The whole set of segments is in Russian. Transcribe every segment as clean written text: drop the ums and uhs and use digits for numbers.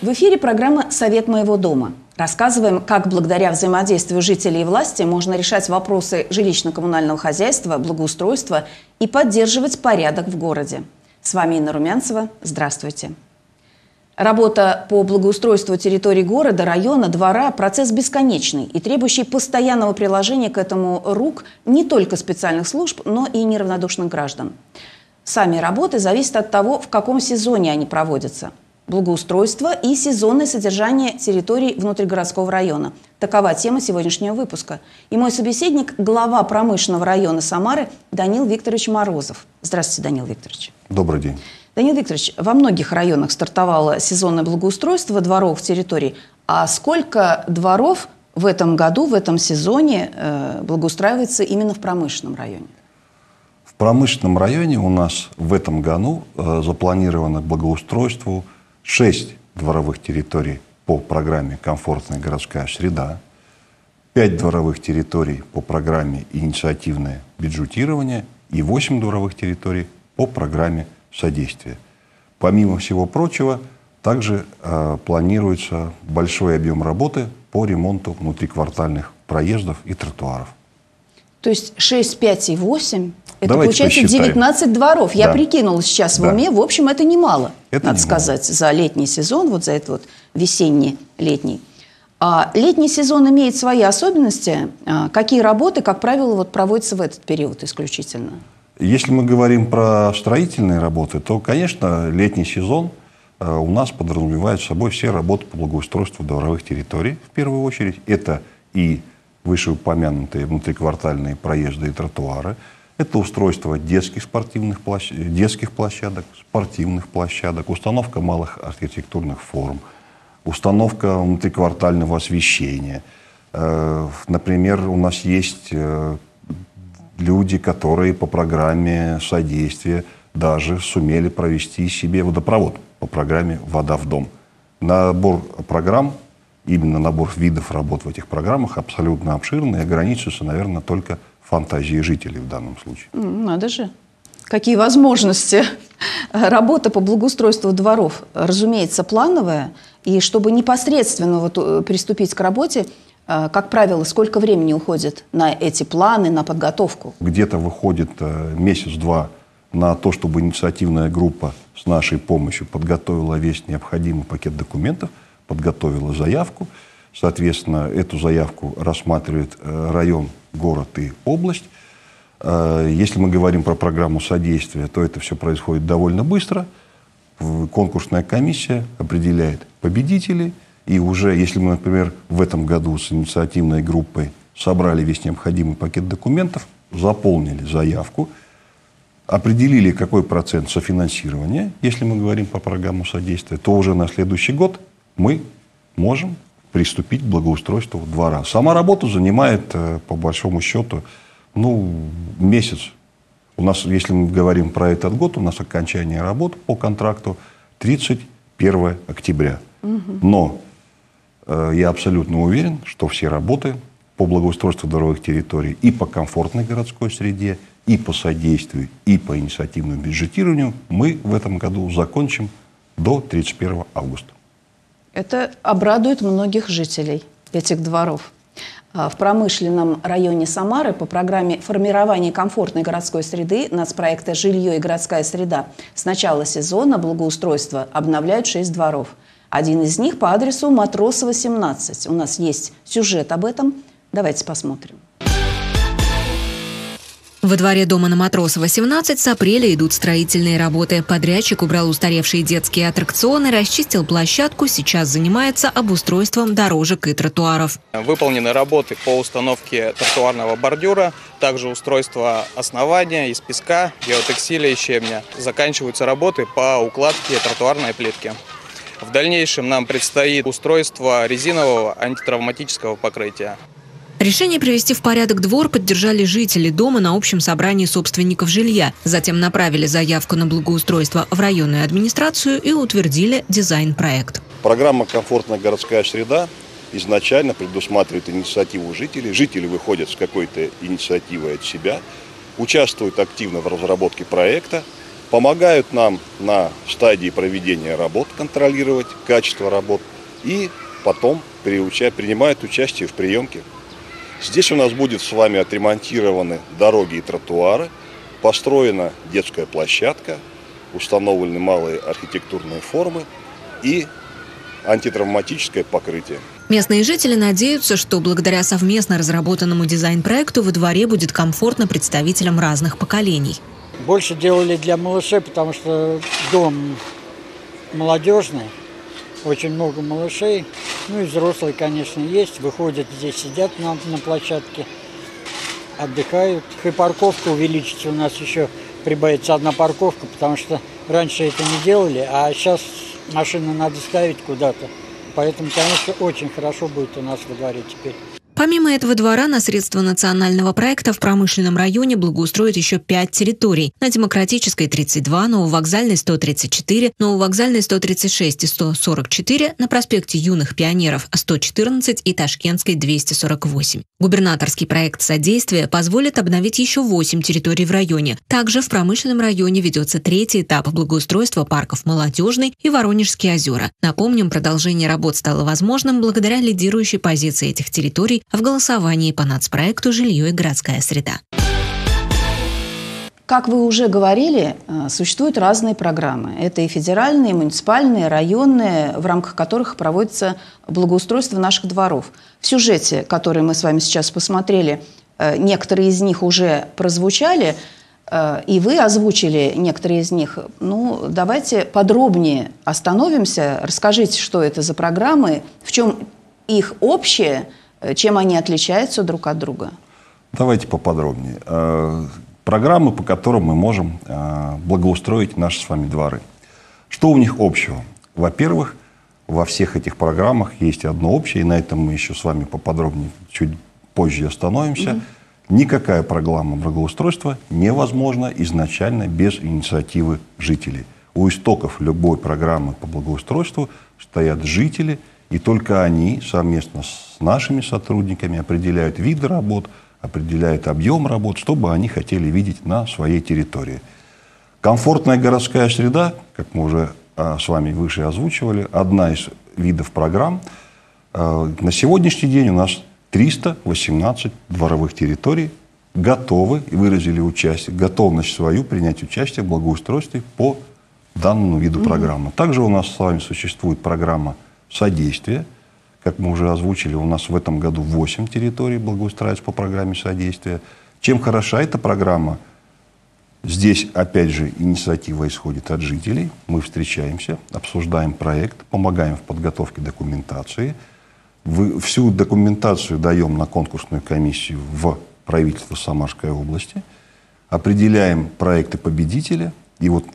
В эфире программа «Совет моего дома». Рассказываем, как благодаря взаимодействию жителей и власти можно решать вопросы жилищно-коммунального хозяйства, благоустройства и поддерживать порядок в городе. С вами Инна Румянцева. Здравствуйте. Работа по благоустройству территории города, района, двора – процесс бесконечный и требующий постоянного приложения к этому рук не только специальных служб, но и неравнодушных граждан. Сами работы зависят от того, в каком сезоне они проводятся. Благоустройство и сезонное содержание территорий внутригородского района. Такова тема сегодняшнего выпуска. И мой собеседник – глава промышленного района Самары Данил Викторович Морозов. Здравствуйте, Данил Викторович. Добрый день. Данил Викторович, во многих районах стартовало сезонное благоустройство дворовых территорий. А сколько дворов в этом году, в этом сезоне благоустраивается именно в промышленном районе? В промышленном районе у нас в этом году запланировано к благоустройству 6 дворовых территорий по программе «Комфортная городская среда», 5 дворовых территорий по программе «Инициативное бюджетирование» и 8 дворовых территорий по программе «Содействие». Помимо всего прочего, также планируется большой объем работы по ремонту внутриквартальных проездов и тротуаров. То есть 6, 5 и 8 – это Давайте получается посчитаем. 19 дворов. Да. Я прикинула сейчас в уме. В общем, это немало, Это надо немало. сказать, за летний сезон, вот за этот вот весенний-летний. А летний сезон имеет свои особенности. Какие работы, как правило, вот проводятся в этот период исключительно? Если мы говорим про строительные работы, то, конечно, летний сезон у нас подразумевает собой все работы по благоустройству дворовых территорий, в первую очередь. Это и вышеупомянутые внутриквартальные проезды и тротуары, это устройство детских площадок, спортивных площадок, установка малых архитектурных форм, установка внутриквартального освещения. Например, у нас есть люди, которые по программе содействия даже сумели провести себе водопровод по программе «Вода в дом». Набор программ, именно набор видов работ в этих программах абсолютно обширный и ограничивается, наверное, только фантазией жителей в данном случае. Надо же. Какие возможности. Работа по благоустройству дворов, разумеется, плановая. И чтобы непосредственно вот приступить к работе, как правило, сколько времени уходит на эти планы, на подготовку? Где-то выходит месяц-два на то, чтобы инициативная группа с нашей помощью подготовила весь необходимый пакет документов, подготовила заявку. Соответственно, эту заявку рассматривает район, город и область. Если мы говорим про программу содействия, то это все происходит довольно быстро. Конкурсная комиссия определяет победителей. И уже, если мы, например, в этом году с инициативной группой собрали весь необходимый пакет документов, заполнили заявку, определили, какой процент софинансирования, если мы говорим по программу содействия, то уже на следующий год мы можем приступить к благоустройству двора. Сама работа занимает, по большому счету, месяц. У нас, если мы говорим про этот год, у нас окончание работ по контракту 31 октября. Но я абсолютно уверен, что все работы по благоустройству дворовых территорий и по комфортной городской среде, и по содействию, и по инициативному бюджетированию мы в этом году закончим до 31 августа. Это обрадует многих жителей этих дворов. В промышленном районе Самары по программе формирования комфортной городской среды нацпроекта «Жилье и городская среда» с начала сезона благоустройства обновляют 6 дворов. Один из них по адресу Матросова, 17. У нас есть сюжет об этом. Давайте посмотрим. Во дворе дома на Матросова, 17 с апреля идут строительные работы. Подрядчик убрал устаревшие детские аттракционы, расчистил площадку, сейчас занимается обустройством дорожек и тротуаров. Выполнены работы по установке тротуарного бордюра, также устройство основания из песка, геотексиля и щебня. Заканчиваются работы по укладке тротуарной плитки. В дальнейшем нам предстоит устройство резинового антитравматического покрытия. Решение привести в порядок двор поддержали жители дома на общем собрании собственников жилья. Затем направили заявку на благоустройство в районную администрацию и утвердили дизайн-проект. Программа «Комфортная городская среда» изначально предусматривает инициативу жителей. Жители выходят с какой-то инициативой от себя, участвуют активно в разработке проекта помогают нам на стадии проведения работ контролировать качество работ и потом принимают участие в приемке. Здесь у нас будет с вами отремонтированы дороги и тротуары, построена детская площадка, установлены малые архитектурные формы и антитравматическое покрытие. Местные жители надеются, что благодаря совместно разработанному дизайн-проекту во дворе будет комфортно представителям разных поколений. Больше делали для малышей, потому что дом молодежный, очень много малышей. Ну и взрослые, конечно, есть. Выходят здесь, сидят на площадке, отдыхают. И парковка увеличится. У нас еще прибавится одна парковка, потому что раньше это не делали, а сейчас машину надо ставить куда-то. Поэтому, конечно, очень хорошо будет у нас во дворе теперь. Помимо этого двора, на средства национального проекта в промышленном районе благоустроят еще 5 территорий. На Демократической 32, Нововокзальной 134, Нововокзальной 136 и 144, на проспекте Юных Пионеров 114 и Ташкентской 248. Губернаторский проект содействия позволит обновить еще 8 территорий в районе. Также в промышленном районе ведется 3-й этап благоустройства парков Молодежный и Воронежские озера. Напомним, продолжение работ стало возможным благодаря лидирующей позиции этих территорий в голосовании по нацпроекту «Жилье и городская среда». Как вы уже говорили, существуют разные программы. Это и федеральные, и муниципальные, районные, в рамках которых проводится благоустройство наших дворов. В сюжете, который мы с вами сейчас посмотрели, некоторые из них уже прозвучали, и вы озвучили некоторые из них. Ну, давайте подробнее остановимся. Расскажите, что это за программы, в чем их общее, чем они отличаются друг от друга? Давайте поподробнее. Программы, по которым мы можем благоустроить наши с вами дворы. Что у них общего? Во-первых, во всех этих программах есть одно общее, и на этом мы еще с вами поподробнее чуть позже остановимся. Никакая программа благоустройства невозможна изначально без инициативы жителей. У истоков любой программы по благоустройству стоят жители, и только они совместно с нашими сотрудниками определяют виды работ, определяют объем работ, что бы они хотели видеть на своей территории. Комфортная городская среда, как мы уже с вами выше озвучивали, одна из видов программ. На сегодняшний день у нас 318 дворовых территорий готовы и выразили готовность свою принять участие в благоустройстве по данному виду программы. Также у нас с вами существует программа содействия. Как мы уже озвучили, у нас в этом году 8 территорий благоустраиваются по программе содействия. Чем хороша эта программа? Здесь, опять же, инициатива исходит от жителей. Мы встречаемся, обсуждаем проект, помогаем в подготовке документации. Всю документацию даем на конкурсную комиссию в правительство Самарской области. Определяем проекты победителя. И вот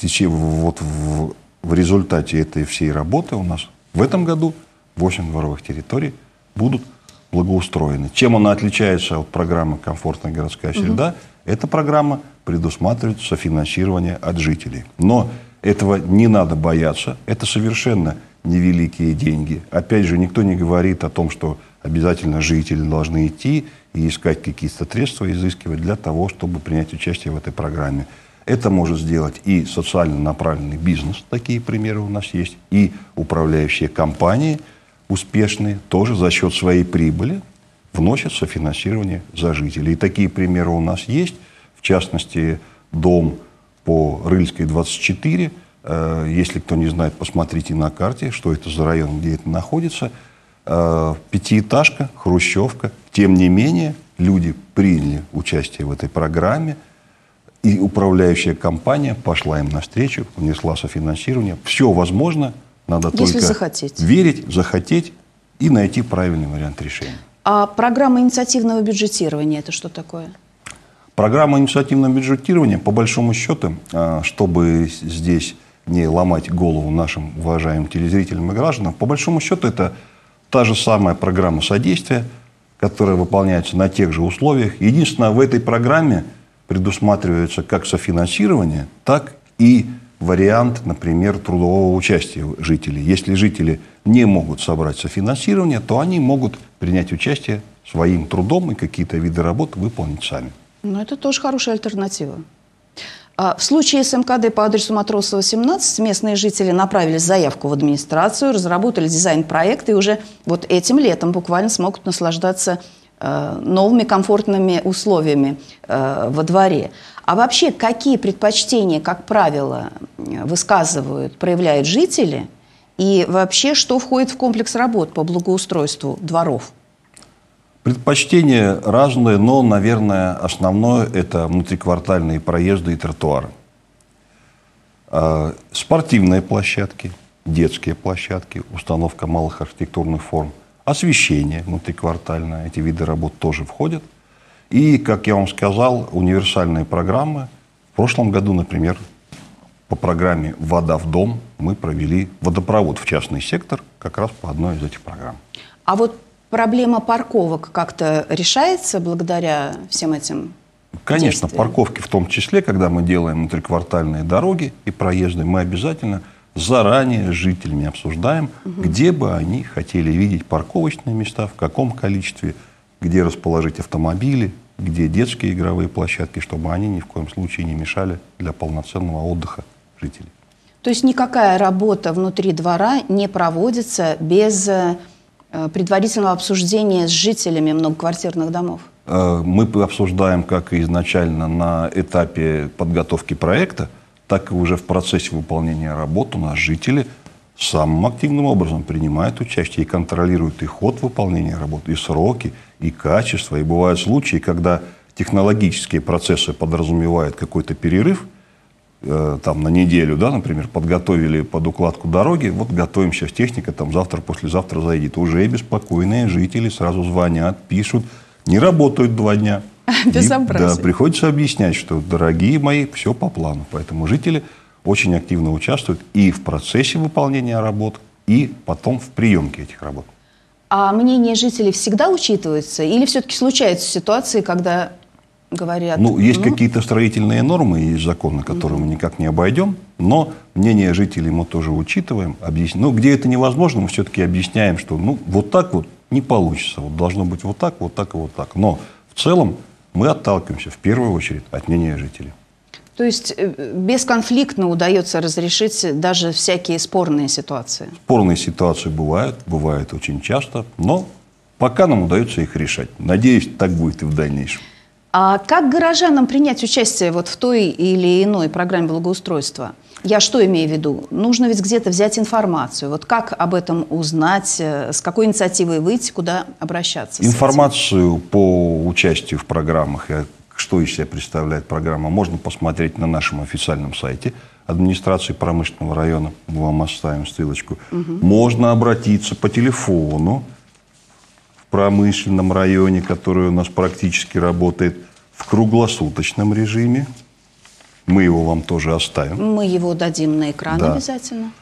в результате этой всей работы у нас в этом году 8 дворовых территорий будут благоустроены. Чем она отличается от программы «Комфортная городская среда»? Эта программа предусматривает софинансирование от жителей. Но этого не надо бояться. Это совершенно невеликие деньги. Опять же, никто не говорит о том, что обязательно жители должны идти и искать какие-то средства, изыскивать для того, чтобы принять участие в этой программе. Это может сделать и социально направленный бизнес, такие примеры у нас есть, и управляющие компании успешные тоже за счет своей прибыли вносят софинансирование за жителей. И такие примеры у нас есть. В частности, дом по Рыльской 24. Если кто не знает, посмотрите на карте, что это за район, где это находится. Пятиэтажка, хрущевка. Тем не менее, люди приняли участие в этой программе. И управляющая компания пошла им навстречу, внесла софинансирование. Все возможно, надо если только захотеть. Верить, захотеть и найти правильный вариант решения. А программа инициативного бюджетирования – это что такое? Программа инициативного бюджетирования, по большому счету, чтобы здесь не ломать голову нашим уважаемым телезрителям и гражданам, по большому счету это та же самая программа содействия, которая выполняется на тех же условиях. Единственное, в этой программе предусматривается как софинансирование, так и вариант, например, трудового участия жителей. Если жители не могут собрать софинансирование, то они могут принять участие своим трудом и какие-то виды работ выполнить сами. Ну, это тоже хорошая альтернатива. В случае с МКД по адресу Матросова, 17, местные жители направили заявку в администрацию, разработали дизайн-проект и уже вот этим летом буквально смогут наслаждаться новыми комфортными условиями во дворе. А вообще, какие предпочтения, как правило, проявляют жители? И вообще, что входит в комплекс работ по благоустройству дворов? Предпочтения разные, но, наверное, основное – это внутриквартальные проезды и тротуары. Спортивные площадки, детские площадки, установка малых архитектурных форм, освещение внутриквартальное, эти виды работ тоже входят. И, как я вам сказал, универсальные программы. В прошлом году, например, по программе «Вода в дом» мы провели водопровод в частный сектор как раз по одной из этих программ. А вот проблема парковок как-то решается благодаря всем этим Конечно, действиям? парковки в том числе, когда мы делаем внутриквартальные дороги и проезды, мы обязательно заранее с жителями обсуждаем, где бы они хотели видеть парковочные места, в каком количестве, где расположить автомобили, где детские игровые площадки, чтобы они ни в коем случае не мешали для полноценного отдыха жителей. То есть никакая работа внутри двора не проводится без предварительного обсуждения с жителями многоквартирных домов? Мы обсуждаем как и изначально на этапе подготовки проекта, так и уже в процессе выполнения работ у нас жители самым активным образом принимают участие и контролируют и ход выполнения работ, и сроки, и качество. И бывают случаи, когда технологические процессы подразумевают какой-то перерыв, там на неделю, да, например, подготовили под укладку дороги, вот готовим сейчас техника, там завтра, послезавтра заедет. Уже беспокойные жители сразу звонят, пишут, не работают 2 дня. Безобразие. Да, приходится объяснять, что, дорогие мои, все по плану. Поэтому жители очень активно участвуют и в процессе выполнения работ, и потом в приемке этих работ. А мнение жителей всегда учитывается? Или все-таки случаются ситуации, когда говорят... Ну, есть какие-то строительные нормы и законы, которые мы никак не обойдем, но мнение жителей мы тоже учитываем. Ну, где это невозможно, мы все-таки объясняем, что ну, вот так вот не получится. Вот должно быть вот так, вот так и вот так. Но в целом мы отталкиваемся в первую очередь от мнения жителей. То есть бесконфликтно удается разрешить даже всякие спорные ситуации? Спорные ситуации бывают очень часто, но пока нам удается их решать. Надеюсь, так будет и в дальнейшем. А как горожанам принять участие вот в той или иной программе благоустройства? Я что имею в виду? Нужно ведь где-то взять информацию. Вот как об этом узнать, с какой инициативой выйти, куда обращаться? Информацию по участию в программах, что из себя представляет программа, можно посмотреть на нашем официальном сайте администрации промышленного района. Мы вам оставим ссылочку. Можно обратиться по телефону в промышленном районе, который у нас практически работает в круглосуточном режиме. Мы его вам тоже оставим. Мы его дадим на экран, да. Обязательно.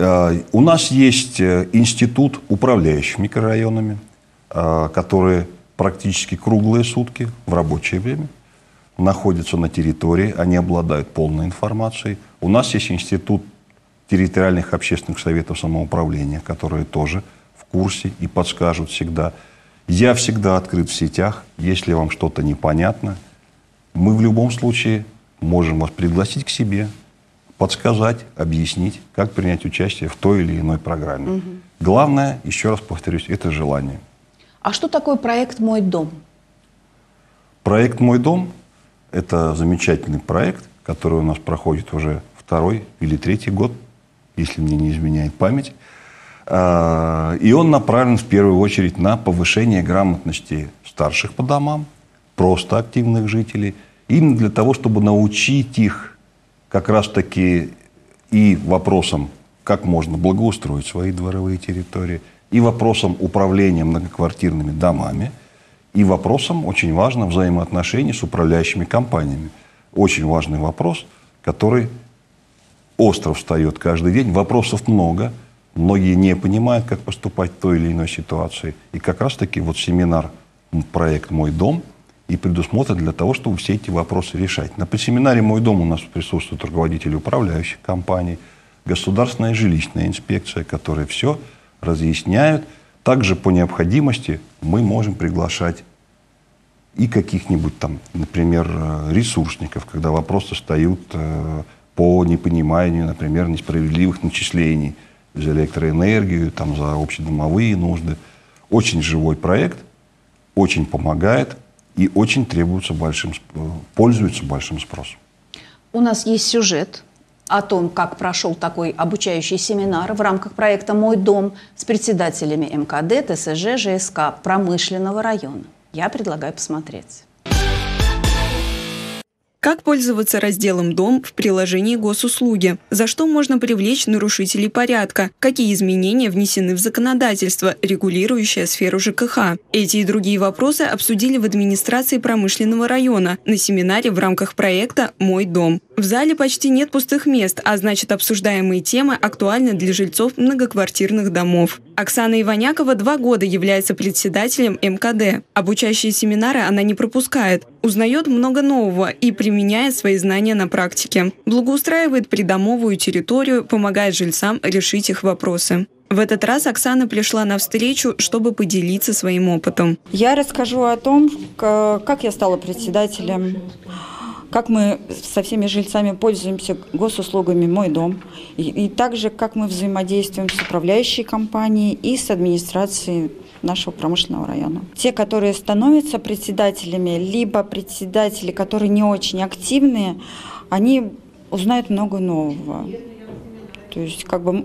У нас есть институт управляющих микрорайонами, которые практически круглые сутки в рабочее время находятся на территории, они обладают полной информацией. У нас есть институт территориальных общественных советов самоуправления, которые тоже в курсе и подскажут всегда. Я всегда открыт в сетях, если вам что-то непонятно. Мы в любом случае можем вас пригласить к себе, подсказать, объяснить, как принять участие в той или иной программе. Главное, еще раз повторюсь, это желание. А что такое проект «Мой дом»? Проект «Мой дом» – это замечательный проект, который у нас проходит уже 2-й или 3-й год, если мне не изменяет память. И он направлен в первую очередь на повышение грамотности старших по домам, просто активных жителей, именно для того, чтобы научить их как раз-таки и вопросам, как можно благоустроить свои дворовые территории, и вопросам управления многоквартирными домами, и вопросам, очень важно, взаимоотношений с управляющими компаниями. Очень важный вопрос, который остро встает каждый день. Вопросов много. Многие не понимают, как поступать в той или иной ситуации. И как раз-таки вот семинар, проект «Мой дом» и предусмотрен для того, чтобы все эти вопросы решать. На семинаре «Мой дом» у нас присутствуют руководители управляющих компаний, государственная жилищная инспекция, которые все разъясняют. Также по необходимости мы можем приглашать и каких-нибудь там, например, ресурсников, когда вопросы встают по непониманию, например, несправедливых начислений за электроэнергию, там, за общедомовые нужды. Очень живой проект, очень помогает и очень пользуется большим спросом. У нас есть сюжет о том, как прошел такой обучающий семинар в рамках проекта «Мой дом» с председателями МКД, ТСЖ, ЖСК промышленного района. Я предлагаю посмотреть. Как пользоваться разделом «Дом» в приложении госуслуги? За что можно привлечь нарушителей порядка? Какие изменения внесены в законодательство, регулирующее сферу ЖКХ? Эти и другие вопросы обсудили в администрации промышленного района на семинаре в рамках проекта «Мой дом». В зале почти нет пустых мест, а значит, обсуждаемые темы актуальны для жильцов многоквартирных домов. Оксана Иванякова 2 года является председателем МКД. Обучающие семинары она не пропускает. Узнает много нового и применяет свои знания на практике. Благоустраивает придомовую территорию, помогает жильцам решить их вопросы. В этот раз Оксана пришла на встречу, чтобы поделиться своим опытом. Я расскажу о том, как я стала председателем, как мы со всеми жильцами пользуемся госуслугами «Мой дом», и также как мы взаимодействуем с управляющей компанией и с администрацией нашего промышленного района. Те, которые становятся председателями, либо председатели, которые не очень активные, они узнают много нового. То есть,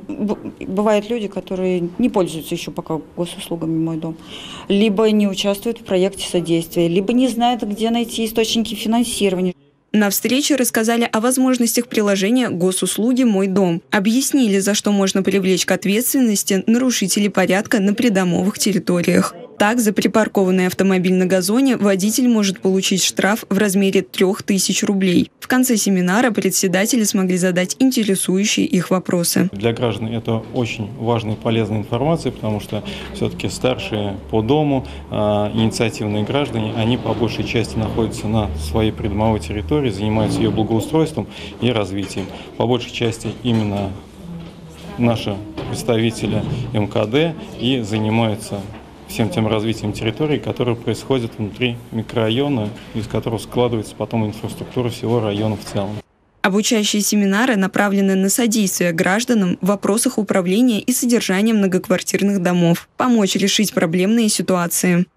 бывают люди, которые не пользуются еще пока госуслугами «Мой дом», либо не участвуют в проекте содействия, либо не знают, где найти источники финансирования. На встрече рассказали о возможностях приложения госуслуги «Мой дом». Объяснили, за что можно привлечь к ответственности нарушителей порядка на придомовых территориях. Так, за припаркованный автомобиль на газоне водитель может получить штраф в размере 3000 рублей. В конце семинара председатели смогли задать интересующие их вопросы. Для граждан это очень важная и полезная информация, потому что все-таки старшие по дому, инициативные граждане, они по большей части находятся на своей придомовой территории, занимаются ее благоустройством и развитием. По большей части именно наши представители МКД и занимаются всем тем развитием территории, которое происходит внутри микрорайона, из которого складывается потом инфраструктура всего района в целом. Обучающие семинары направлены на содействие гражданам в вопросах управления и содержания многоквартирных домов, помочь решить проблемные ситуации.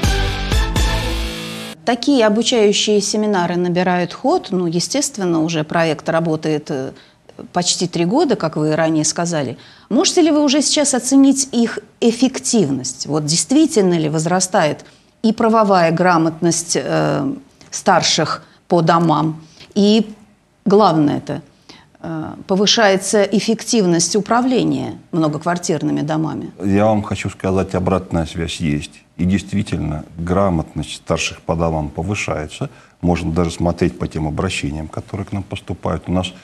Такие обучающие семинары набирают ход. Естественно, уже проект работает почти 3 года, как вы ранее сказали. Можете ли вы уже сейчас оценить их эффективность? Вот действительно ли возрастает и правовая грамотность старших по домам, и главное повышается эффективность управления многоквартирными домами? Я вам хочу сказать, обратная связь есть. И действительно, грамотность старших по домам повышается. Можно даже смотреть по тем обращениям, которые к нам поступают. У нас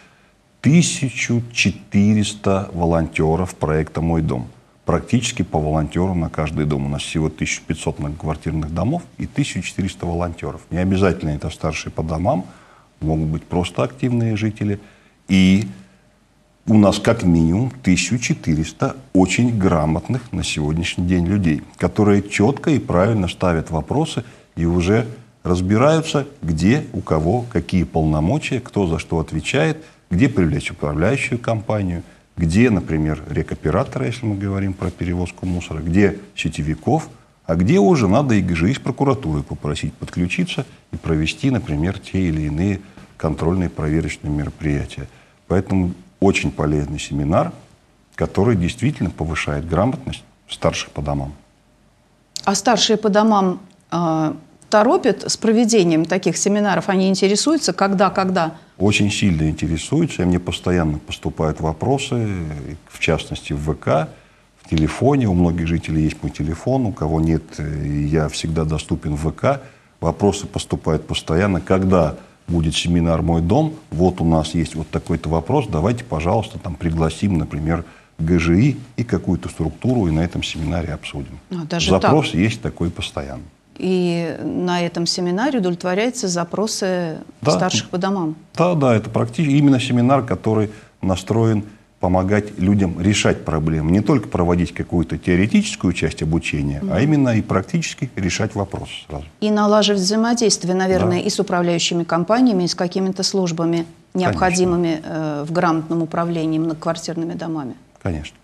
1400 волонтеров проекта «Мой дом». Практически по волонтеру на каждый дом. У нас всего 1500 многоквартирных домов и 1400 волонтеров. Не обязательно это старшие по домам, могут быть просто активные жители. И у нас как минимум 1400 очень грамотных на сегодняшний день людей, которые четко и правильно ставят вопросы и уже разбираются, где, у кого, какие полномочия, кто за что отвечает, где привлечь управляющую компанию, где, например, рекоператора, если мы говорим про перевозку мусора, где сетевиков, а где уже надо и из прокуратуры попросить подключиться и провести, например, те или иные контрольные проверочные мероприятия. Поэтому очень полезный семинар, который действительно повышает грамотность старших по домам. А старшие по домам торопят с проведением таких семинаров? Они интересуются, когда? Очень сильно интересуются, и мне постоянно поступают вопросы, в частности в ВК, в телефоне. У многих жителей есть мой телефон, у кого нет, я всегда доступен в ВК. Вопросы поступают постоянно. Когда будет семинар «Мой дом», вот у нас есть вот такой-то вопрос, давайте, пожалуйста, там пригласим, например, ГЖИ и какую-то структуру, и на этом семинаре обсудим. Запрос есть такой постоянно. И на этом семинаре удовлетворяются запросы старших по домам? Да, это практически именно семинар, который настроен помогать людям решать проблемы. Не только проводить какую-то теоретическую часть обучения, а именно и практически решать вопросы сразу. И налаживать взаимодействие, наверное, Да. и с управляющими компаниями, и с какими-то службами, необходимыми в грамотном управлении многоквартирными домами. Конечно.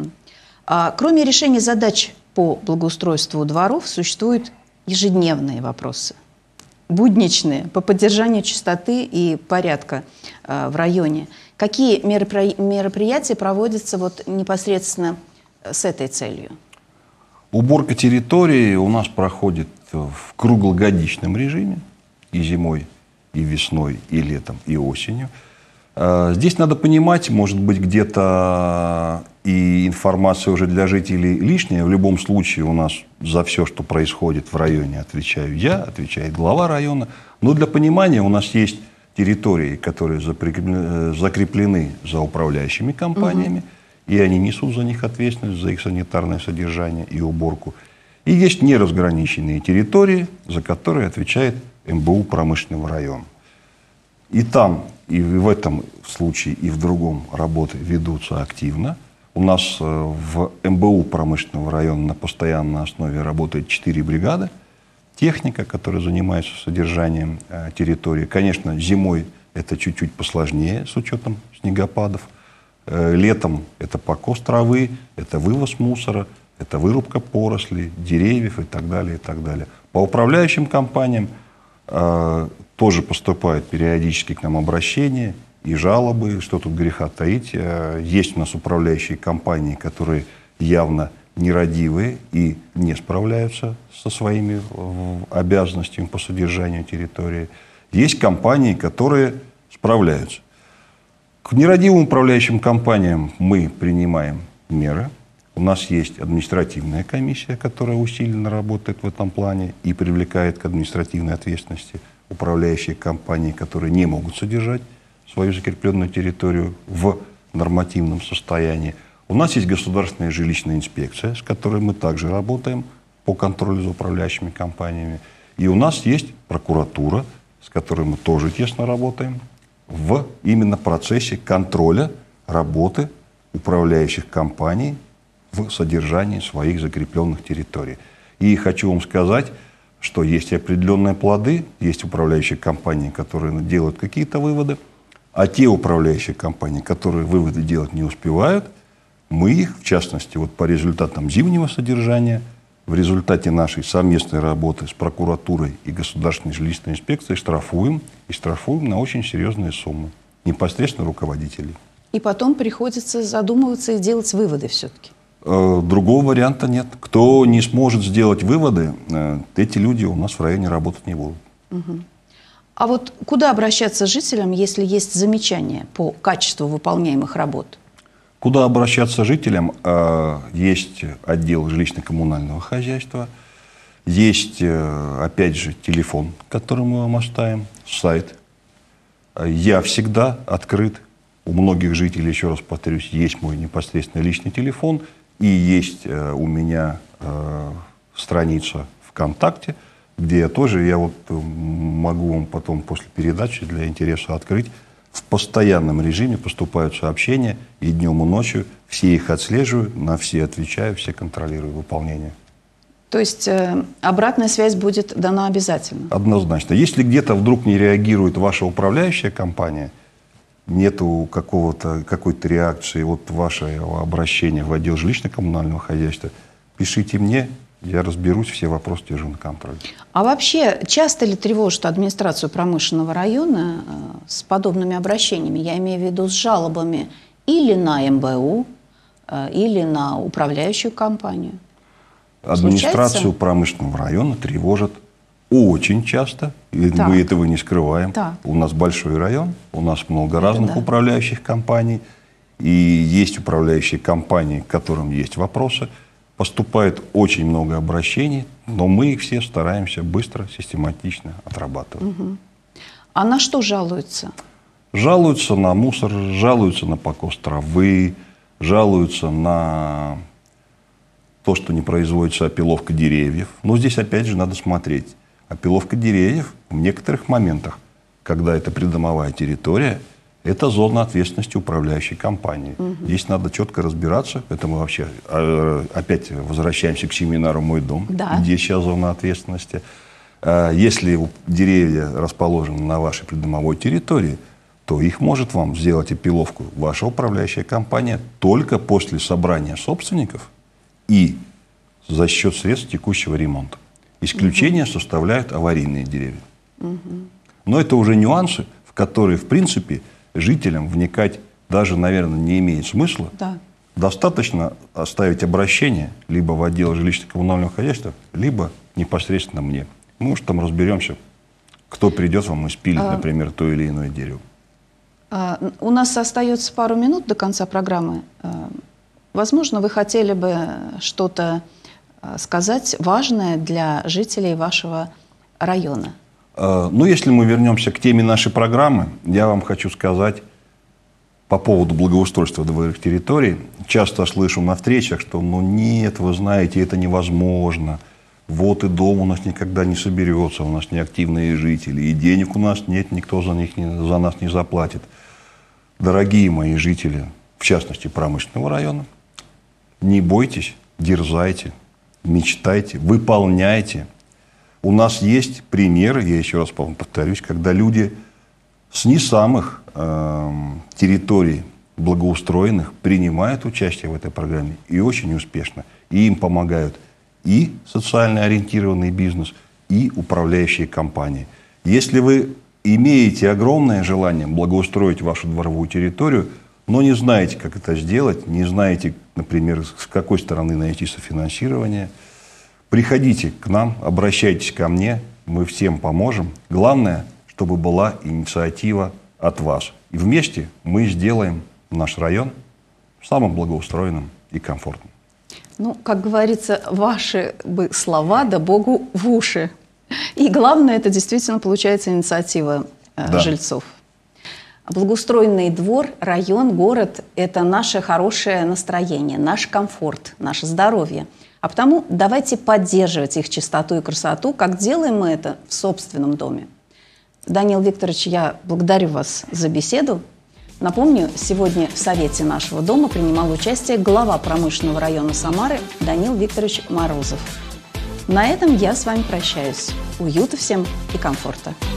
Кроме решения задач по благоустройству дворов, существуют ежедневные вопросы, будничные, по поддержанию чистоты и порядка в районе. Какие мероприятия проводятся вот непосредственно с этой целью? Уборка территории у нас проходит в круглогодичном режиме, и зимой, и весной, и летом, и осенью. Здесь надо понимать, может быть, где-то и информация уже для жителей лишняя. В любом случае у нас за все, что происходит в районе, отвечаю я, отвечает глава района. Но для понимания у нас есть территории, которые закреплены за управляющими компаниями, и они несут за них ответственность, за их санитарное содержание и уборку. И есть неразграниченные территории, за которые отвечает МБУ промышленного района. И там, и в этом случае, и в другом работы ведутся активно. У нас в МБУ промышленного района на постоянной основе работает 4 бригады. Техника, которая занимается содержанием территории. Конечно, зимой это чуть-чуть посложнее с учетом снегопадов. Летом это покос травы, это вывоз мусора, это вырубка порослей, деревьев и так далее, и так далее. По управляющим компаниям тоже поступают периодически к нам обращения и жалобы, что тут греха таить. Есть у нас управляющие компании, которые явно нерадивые и не справляются со своими обязанностями по содержанию территории. Есть компании, которые справляются. К нерадивым управляющим компаниям мы принимаем меры. У нас есть административная комиссия, которая усиленно работает в этом плане и привлекает к административной ответственности управляющие компании, которые не могут содержать свою закрепленную территорию в нормативном состоянии. У нас есть государственная жилищная инспекция, с которой мы также работаем по контролю за управляющими компаниями. И у нас есть прокуратура, с которой мы тоже тесно работаем в именно процессе контроля работы управляющих компаний в содержании своих закрепленных территорий. И хочу вам сказать, что есть определенные плоды, есть управляющие компании, которые делают какие-то выводы, а те управляющие компании, которые выводы делать не успевают, мы их, в частности, вот по результатам зимнего содержания, в результате нашей совместной работы с прокуратурой и государственной жилищной инспекцией штрафуем, и штрафуем на очень серьезные суммы, непосредственно руководителей. И потом приходится задумываться и делать выводы все-таки. Другого варианта нет. Кто не сможет сделать выводы, эти люди у нас в районе работать не будут. А вот куда обращаться жителям, если есть замечания по качеству выполняемых работ? Куда обращаться жителям? Есть отдел жилищно-коммунального хозяйства, есть, опять же, телефон, который мы вам оставим, сайт. Я всегда открыт. У многих жителей, еще раз повторюсь, есть мой непосредственный личный телефон и есть у меня страница ВКонтакте, где я вот могу вам потом после передачи для интереса открыть. В постоянном режиме поступают сообщения и днем, и ночью. Все их отслеживаю, на все отвечаю, все контролирую выполнение. То есть обратная связь будет дана обязательно? Однозначно. Если где-то вдруг не реагирует ваша управляющая компания, нету какой-то реакции от вашего обращения в отдел жилищно-коммунального хозяйства, пишите мне, я разберусь, все вопросы держу на контроле. А вообще, часто ли тревожит администрацию промышленного района с подобными обращениями? Я имею в виду с жалобами или на МБУ, или на управляющую компанию? Администрацию Случается? промышленного района тревожит очень часто, и мы этого не скрываем. Так. У нас большой район, у нас много разных управляющих компаний, и есть управляющие компании, к которым есть вопросы. Поступает очень много обращений, но мы их все стараемся быстро, систематично отрабатывать. А на что жалуются? Жалуются на мусор, жалуются на покос травы, жалуются на то, что не производится опиловка деревьев. Но здесь опять же надо смотреть. Опиловка деревьев в некоторых моментах, когда это придомовая территория, Это зона ответственности управляющей компании. Здесь надо четко разбираться. Это мы вообще опять возвращаемся к семинару «Мой дом», где сейчас зона ответственности. Если деревья расположены на вашей придомовой территории, то их может вам сделать опиловку ваша управляющая компания только после собрания собственников и за счет средств текущего ремонта. Исключение составляют аварийные деревья. Но это уже нюансы, в которые, в принципе, жителям вникать даже, наверное, не имеет смысла. Достаточно оставить обращение либо в отдел жилищно-коммунального хозяйства, либо непосредственно мне. Мы уж там разберемся, кто придет вам и спилит, например, то или иное дерево. У нас остается пару минут до конца программы. Возможно, вы хотели бы что-то сказать важное для жителей вашего района. Ну, если мы вернемся к теме нашей программы, я вам хочу сказать по поводу благоустройства дворовых территорий. Часто слышу на встречах, что ну нет, вы знаете, это невозможно. Вот и дом у нас никогда не соберется, у нас неактивные жители, и денег у нас нет, никто за нас не заплатит. Дорогие мои жители, в частности промышленного района, не бойтесь, дерзайте, мечтайте, выполняйте. У нас есть примеры, я еще раз повторюсь, когда люди с не самых территорий благоустроенных принимают участие в этой программе и очень успешно. И им помогают и социально ориентированный бизнес, и управляющие компании. Если вы имеете огромное желание благоустроить вашу дворовую территорию, но не знаете, как это сделать, не знаете, например, с какой стороны найти софинансирование, приходите к нам, обращайтесь ко мне, мы всем поможем. Главное, чтобы была инициатива от вас. И вместе мы сделаем наш район самым благоустроенным и комфортным. Ну, как говорится, ваши бы слова, да Богу в уши. И главное, это действительно получается инициатива жильцов. Благоустроенный двор, район, город – это наше хорошее настроение, наш комфорт, наше здоровье. А потому давайте поддерживать их чистоту и красоту, как делаем мы это в собственном доме. Даниил Викторович, я благодарю вас за беседу. Напомню, сегодня в Совете нашего дома принимал участие глава промышленного района Самары Даниил Викторович Морозов. На этом я с вами прощаюсь. Уюта всем и комфорта.